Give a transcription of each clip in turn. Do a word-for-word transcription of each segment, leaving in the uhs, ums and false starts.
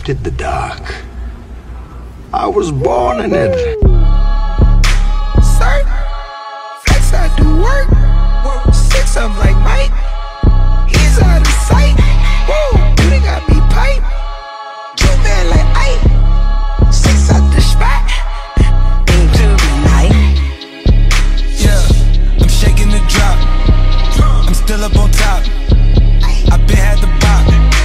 attracted the dark. I was born in it. Sir, flex I do work. Work six I'm like Mike. He's out of sight. Whoa, you done got me pipe. You man like Ike. Six out the spot. Into the night. Yeah, I'm shaking the drop. I'm still up on top. I been had the bop.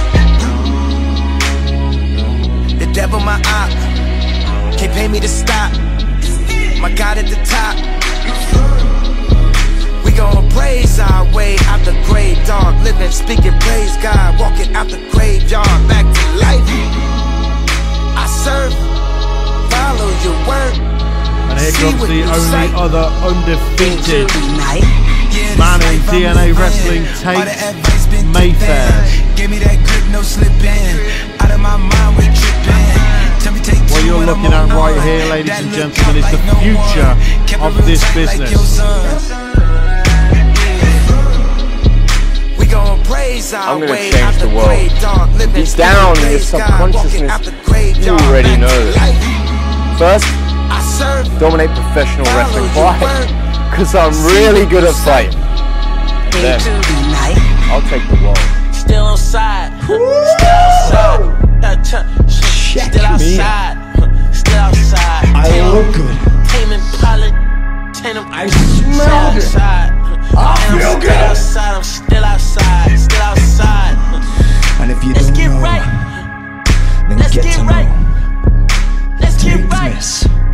The devil my op. Can't pay me to stop. My God at the top. We gon' praise our way out the grave, dog. Living, speaking, praise God. Walking out the graveyard, back to life. I serve, follow your word. And here comes the only sight. other undefeated man in D N A Wrestling, Tate Mayfair. Give me that grip, no slipping. Out of my mind, we tripping. What you're looking at right here, ladies and gentlemen, is the future of this business. I'm gonna change the world. Deep down in your subconsciousness, you already know. First, dominate professional wrestling. Why? Because I'm really good at fighting. And then, I'll take the world. Still outside. Still outside. Still outside. Still outside. I look good. Tame Impala. I smell good. I feel good. I'm still outside. I'm still outside. Still outside. And if you Let's don't get know, right. then Let's get get to right. know. Let's get Take right. this.